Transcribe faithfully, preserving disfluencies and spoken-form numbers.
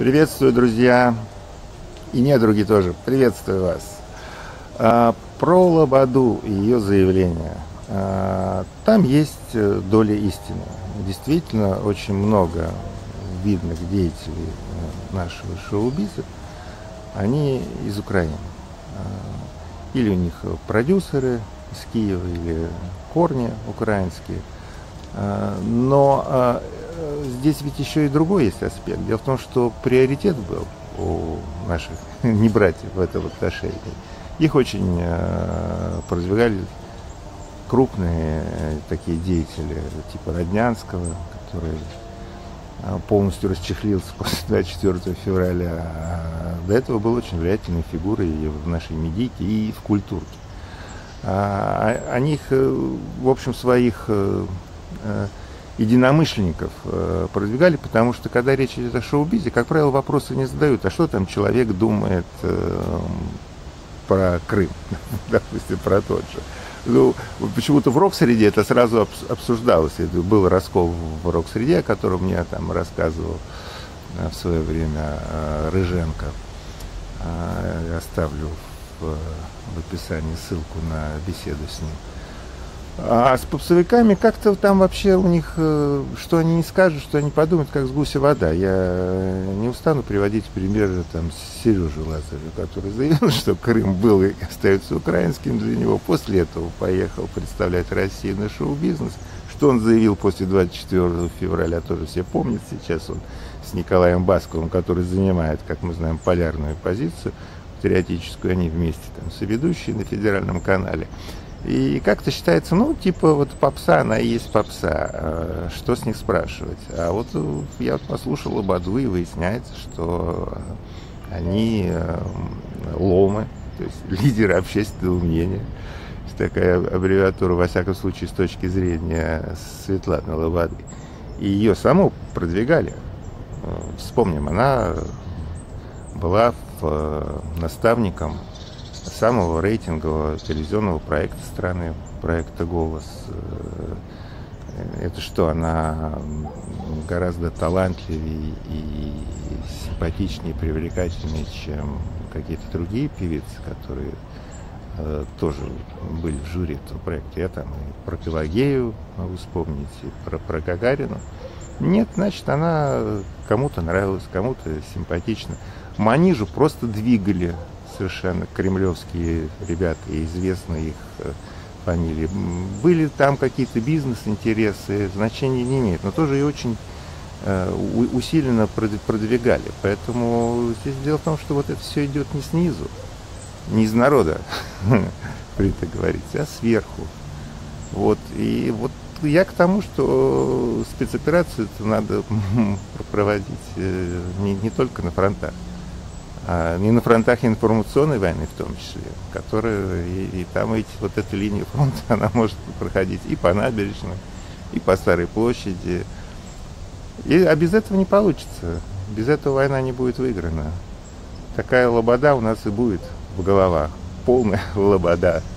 Приветствую, друзья, и недруги тоже. Приветствую вас. А, про Лободу и ее заявление. А, там есть доля истины. Действительно, очень много видных деятелей нашего шоу-биза, они из Украины. А, или у них продюсеры из Киева, или корни украинские. А, но а, здесь ведь еще и другой есть аспект. Дело в том, что приоритет был у наших небратьев в этом отношении. Их очень э, продвигали крупные э, такие деятели, типа Роднянского, который э, полностью расчехлился после двадцать четвёртого февраля. А до этого был очень влиятельной фигурой и в нашей медийке, и в культурке. А, о них, в общем, своих э, э, единомышленников э, продвигали, потому что, когда речь идет о шоу-бизе, как правило, вопросы не задают, а что там человек думает э, про Крым, допустим, про тот же. Ну, почему-то в рок-среде это сразу обсуждалось. Это был раскол в рок-среде, о котором мне там рассказывал э, в свое время э, Рыженко. Э, я оставлю в, в описании ссылку на беседу с ним. А с попсовиками как-то там вообще у них, что они не скажут, что они подумают, как с гуся вода. Я не устану приводить примеры там Сережи Лазарева, который заявил, что Крым был и остается украинским для него. После этого поехал представлять Россию на шоу-бизнес. Что он заявил после двадцать четвёртого февраля, тоже все помнят. Сейчас он с Николаем Басковым, который занимает, как мы знаем, полярную позицию патриотическую, они вместе там соведущие на федеральном канале. И как-то считается, ну, типа, вот попса, она и есть попса. Что с них спрашивать? А вот я вот послушал Лободу, и выясняется, что они ломы, то есть лидеры общественного мнения. Такая аббревиатура, во всяком случае, с точки зрения Светланы Лободы. И ее саму продвигали. Вспомним, она была наставником самого рейтингового телевизионного проекта страны, проекта «Голос». Это что, она гораздо талантливее и симпатичнее, привлекательнее, чем какие-то другие певицы, которые э, тоже были в жюри этого проекта. Я там и про Пелагею могу вспомнить, и про, про Гагарину. Нет, значит, она кому-то нравилась, кому-то симпатична. Манижу просто двигали совершенно кремлевские ребята, и известны их э, фамилии. Были там какие-то бизнес-интересы, значения не имеет, но тоже и очень э, усиленно продвигали. Поэтому здесь дело в том, что вот это все идет не снизу, не из народа, принято говорить, а сверху. Вот. И вот я к тому, что спецоперацию надо проводить э, не, не только на фронтах, а не на фронтах информационной войны в том числе, которая и, и там эти, вот эта линия фронта, она может проходить и по набережной, и по Старой площади. И, а без этого не получится. Без этого война не будет выиграна. Такая лобода у нас и будет в головах. Полная лобода.